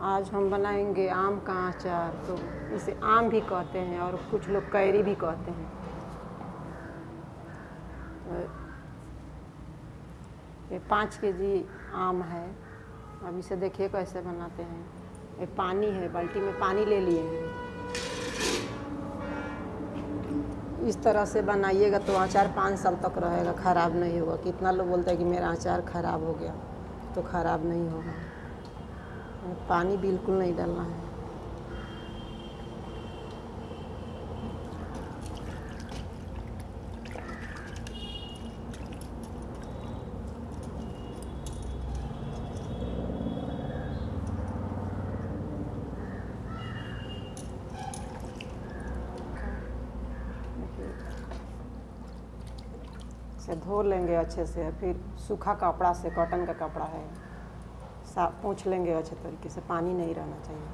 आज हम बनाएंगे आम का अचार। तो इसे आम भी कहते हैं और कुछ लोग कैरी भी कहते हैं। तो ये 5 केजी आम है। अब इसे देखिए कैसे बनाते हैं। ये पानी है, बाल्टी में पानी ले लिए हैं। इस तरह से बनाइएगा तो अचार 5 साल तक रहेगा, ख़राब नहीं होगा। कितना लोग बोलते हैं कि मेरा अचार ख़राब हो गया, तो ख़राब नहीं होगा। पानी बिल्कुल नहीं डालना है। इसे धो लेंगे अच्छे से, फिर सूखा कपड़ा से, कॉटन का कपड़ा है, साफ पोंछ लेंगे अच्छे तरीके से। पानी नहीं रहना चाहिए।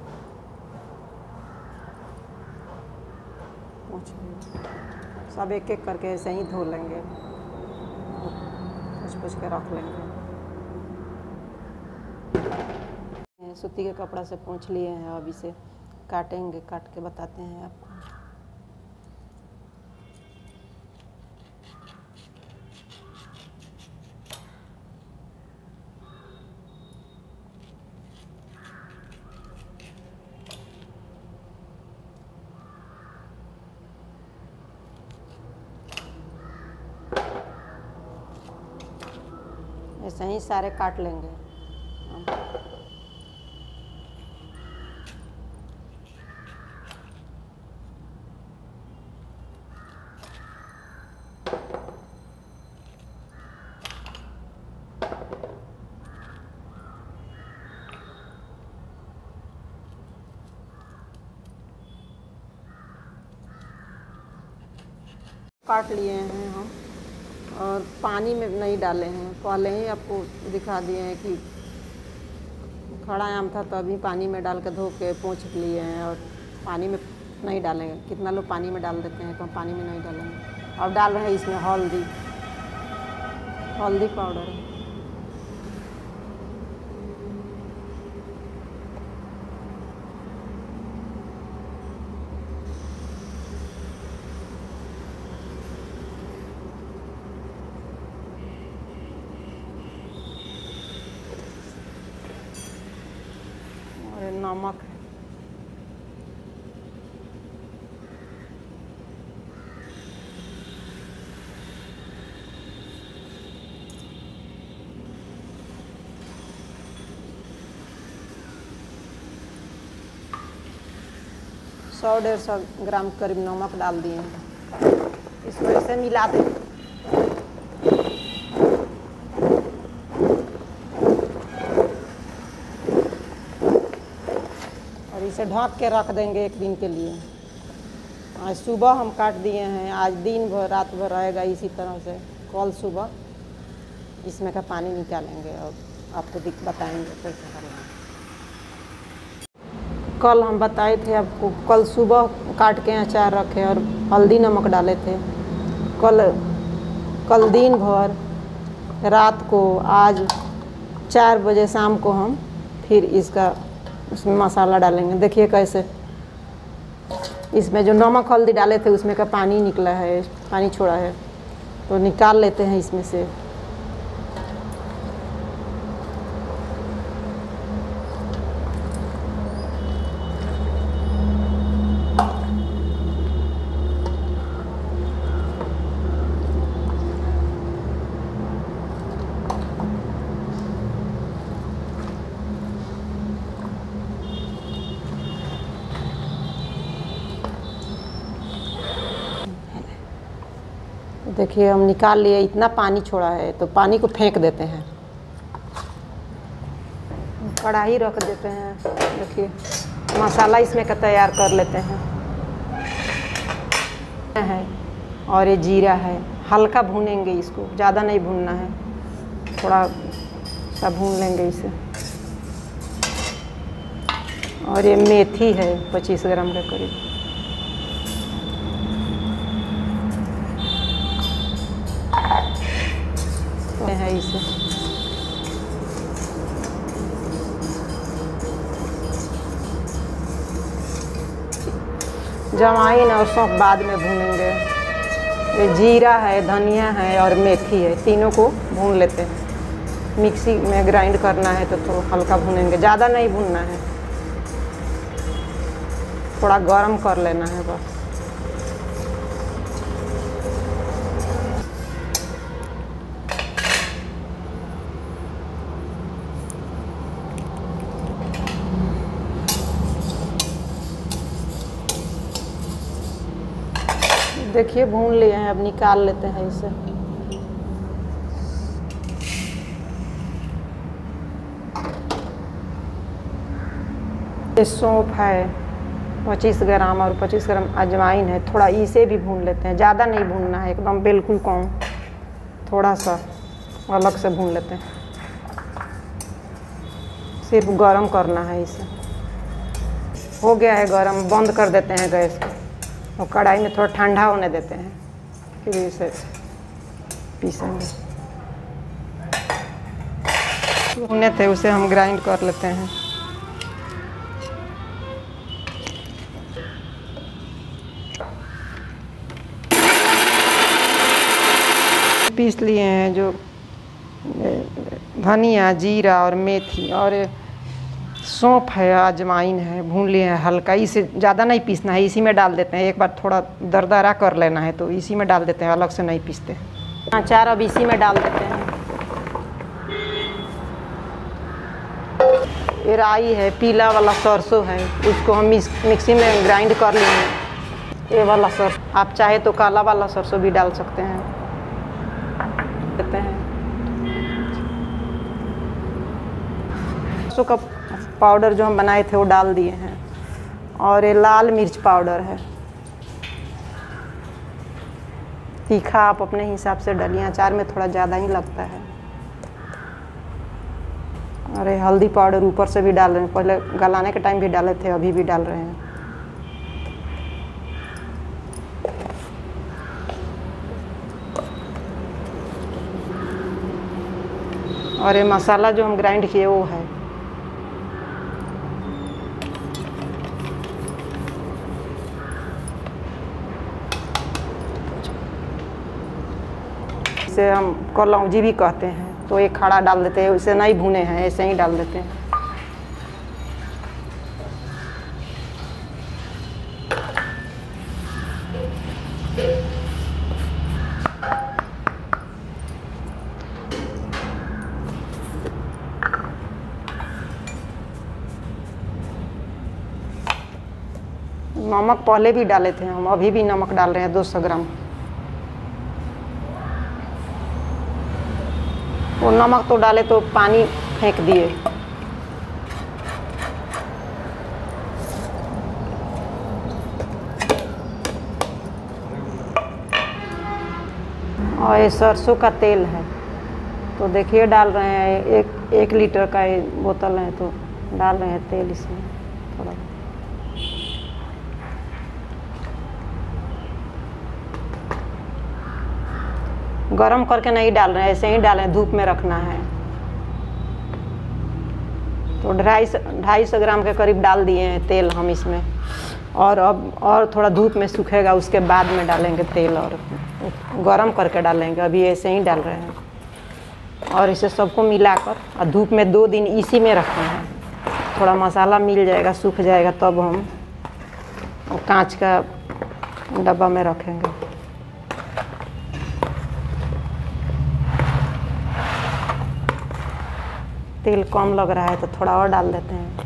पोंछ लेंगे सब, एक एक करके ऐसे ही धो लेंगे, पोंछ के रख लेंगे। सूती के कपड़ा से पोंछ लिए हैं। अब इसे काटेंगे, काट के बताते हैं आपको। ऐसे ही सारे काट लेंगे। काट लिए हैं हम, और पानी में नहीं डाले हैं। पहले ही आपको दिखा दिए हैं कि खड़ा आम था तो अभी पानी में डाल के धो के पोंछ लिए हैं, और पानी में नहीं डालेंगे। कितना लोग पानी में डाल देते हैं, तो हम पानी में नहीं डालेंगे। अब डाल रहे हैं इसमें हल्दी पाउडर है। और नमक है। सौ 150 ग्राम करीब नमक डाल दिए हैं। इसको ऐसे मिला दें। और इसे ढक के रख देंगे 1 दिन के लिए। आज सुबह हम काट दिए हैं, आज दिन भर रात भर रहेगा इसी तरह से। कल सुबह इसमें का पानी निकालेंगे और आपको बताएंगे कैसे करना है। कल हम बताए थे आपको, कल सुबह काट के अचार रखे और हल्दी नमक डाले थे। कल दिन भर रात को, आज 4 बजे शाम को हम फिर उसमें मसाला डालेंगे। देखिए कैसे इसमें जो नमक हल्दी डाले थे उसमें का पानी निकला है, पानी छोड़ा है, तो निकाल लेते हैं इसमें से। देखिए हम निकाल लिए, इतना पानी छोड़ा है, तो पानी को फेंक देते हैं। कढ़ाई रख देते हैं। देखिए मसाला इसमें का तैयार कर लेते हैं। और ये जीरा है, हल्का भूनेंगे इसको, ज़्यादा नहीं भूनना है, थोड़ा सा भून लेंगे इसे। और ये मेथी है 25 ग्राम के करीब। है इसे जवाइन और सौंफ बाद में भूनेंगे। ये जीरा है, धनिया है और मेथी है, तीनों को भून लेते हैं। मिक्सी में ग्राइंड करना है तो थोड़ा हल्का भूनेंगे, ज़्यादा नहीं भूनना है, थोड़ा गरम कर लेना है बस। देखिए भून लिए हैं, अब निकाल लेते हैं इसे। ये सौंफ है 25 ग्राम और 25 ग्राम अजवाइन है, थोड़ा इसे भी भून लेते हैं, ज़्यादा नहीं भूनना है, एकदम बिल्कुल कम, थोड़ा सा अलग से भून लेते हैं। सिर्फ गरम करना है इसे। हो गया है गरम, बंद कर देते हैं गैस को और कढ़ाई में थोड़ा ठंडा होने देते हैं, फिर इसे पीसेंगे। भुने थे उसे हम ग्राइंड कर लेते हैं। पीस लिए हैं जो धनिया, जीरा और मेथी और सौंफ है, अजवाइन है, भून लिए हैं हल्का। इसे ज़्यादा नहीं पीसना है, इसी में डाल देते हैं। एक बार थोड़ा दरदरा कर लेना है तो इसी में डाल देते हैं, अलग से नहीं पीसते। अचार अब इसी में डाल देते हैं। ये राई है, पीला वाला सरसों है, उसको हम मिक्सी में ग्राइंड कर लेंगे। ये वाला सरसों, आप चाहे तो काला वाला सरसों भी डाल सकते हैं। देते हैं सरसों का पाउडर जो हम बनाए थे वो डाल दिए हैं। और ये लाल मिर्च पाउडर है, तीखा आप अपने हिसाब से डालिए, अचार में थोड़ा ज़्यादा ही लगता है। और ये हल्दी पाउडर ऊपर से भी डाल रहे हैं, पहले गलाने के टाइम भी डाले थे, अभी भी डाल रहे हैं। और ये मसाला जो हम ग्राइंड किए वो है। इसे हम कलौंजी भी कहते हैं, तो एक खड़ा डाल देते हैं, उसे नहीं भुने हैं, ऐसे ही डाल देते हैं। नमक पहले भी डाले थे हम, अभी भी नमक डाल रहे हैं 200 ग्राम। वो नमक तो डाले तो पानी फेंक दिए। और ये सरसों का तेल है, तो देखिए डाल रहे हैं, एक लीटर का ये बोतल है तो डाल रहे हैं तेल इसमें थोड़ा। गरम करके नहीं डाल रहे हैं, ऐसे ही डालें, धूप में रखना है। तो 250 ग्राम के करीब डाल दिए हैं तेल हम इसमें। और अब और थोड़ा धूप में सूखेगा, उसके बाद में डालेंगे तेल और गरम करके डालेंगे, अभी ऐसे ही डाल रहे हैं। और इसे सबको मिलाकर और धूप में 2 दिन इसी में रखना है, थोड़ा मसाला मिल जाएगा, सूख जाएगा, तब हम कांच का डब्बा में रखेंगे। तेल कम लग रहा है तो थोड़ा और डाल देते हैं।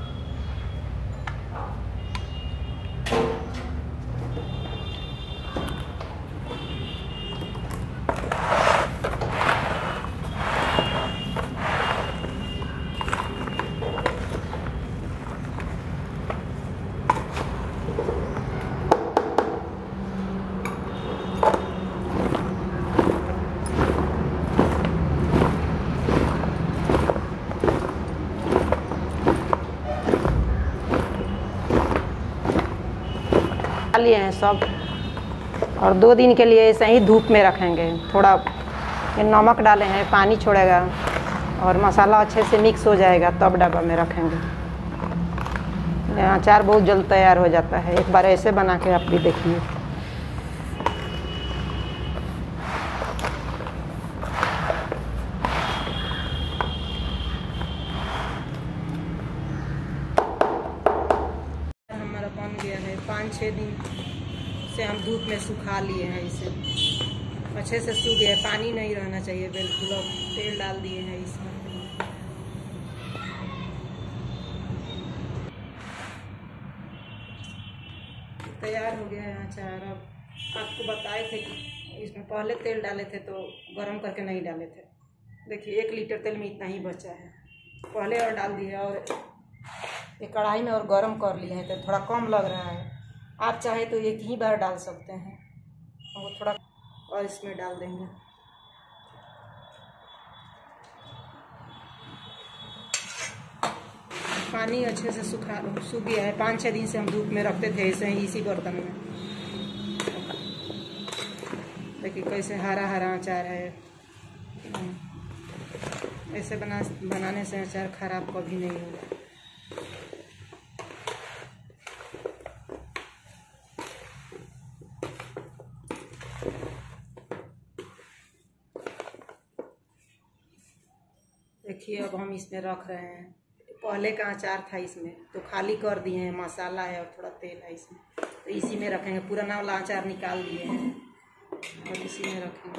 लिए हैं सब, और 2 दिन के लिए ऐसे ही धूप में रखेंगे। थोड़ा ये नमक डाले हैं, पानी छोड़ेगा और मसाला अच्छे से मिक्स हो जाएगा, तब डब्बा में रखेंगे। अचार बहुत जल्द तैयार हो जाता है। एक बार ऐसे बना के आप भी देखिए। हमारा बन गया है। 5-6 दिन से हम धूप में सुखा लिए हैं इसे। अच्छे से सूख गया है, पानी नहीं रहना चाहिए बिल्कुल। और तेल डाल दिए हैं इसमें। तैयार हो गया है अचार। अब आपको बताए थे कि इसमें पहले तेल डाले थे तो गरम करके नहीं डाले थे। देखिए 1 लीटर तेल में इतना ही बचा है। पहले और डाल दिया और ये कढ़ाई में और गरम कर लिए हैं तो थोड़ा कम लग रहा है। आप चाहे तो एक ही बार डाल सकते हैं। और थोड़ा और इसमें डाल देंगे। पानी अच्छे से सूख गया है। 5-6 दिन से हम धूप में रखते थे ऐसे ही इसी बर्तन में। देखिए कैसे हरा हरा अचार है। ऐसे बनाने से अचार खराब कभी नहीं होगा। देखिए अब हम इसमें रख रहे हैं। पहले का अचार था इसमें तो खाली कर दिए हैं। मसाला है और थोड़ा तेल है इसमें, तो इसी में रखेंगे। पुराना वाला अचार निकाल दिए हैं और इसी में रखेंगे।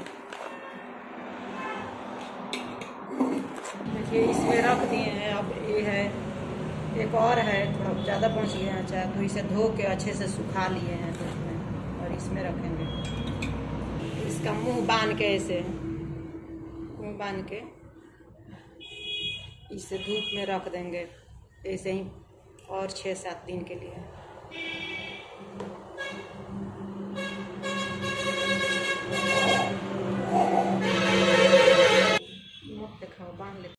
देखिए इसमें रख दिए हैं। अब ये है, एक और है, थोड़ा ज़्यादा पहुँच गया अचार तो इसे धो के अच्छे से सुखा लिए हैं धूप में और इसमें रखेंगे। इसका मुंह बांध के, ऐसे मुंह बांध के इसे धूप में रख देंगे ऐसे ही और 6-7 दिन के लिए। दिखाओ बांध ले।